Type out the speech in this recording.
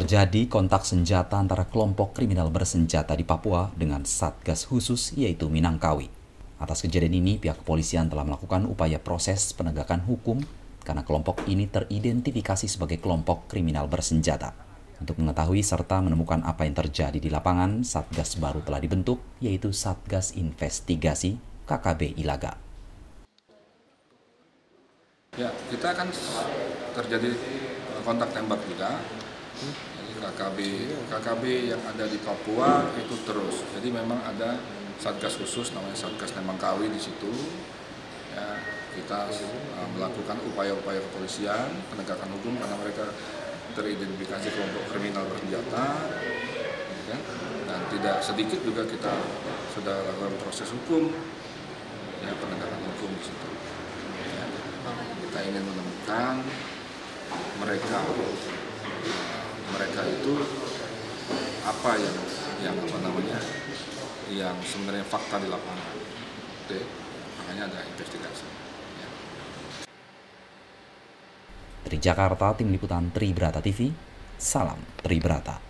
Terjadi kontak senjata antara kelompok kriminal bersenjata di Papua dengan Satgas Khusus yaitu Minangkawi. Atas kejadian ini, pihak kepolisian telah melakukan upaya proses penegakan hukum karena kelompok ini teridentifikasi sebagai kelompok kriminal bersenjata. Untuk mengetahui serta menemukan apa yang terjadi di lapangan, Satgas baru telah dibentuk, yaitu Satgas Investigasi KKB Ilaga. Ya, kita kan terjadi kontak tembak juga. Jadi KKB yang ada di Papua itu terus. Jadi memang ada Satgas khusus namanya Satgas Minangkawi di situ. Ya, kita melakukan upaya-upaya kepolisian, penegakan hukum karena mereka teridentifikasi kelompok kriminal bersenjata. Ya, dan tidak sedikit juga kita sudah lakukan proses hukum, ya, penegakan hukum di situ. Ya, kita ingin menemukan mereka itu apa yang sebenarnya fakta di lapangan. Oke, makanya ada investigasi. Ya. Dari Jakarta, Tim Liputan Tribrata TV, salam Tribrata.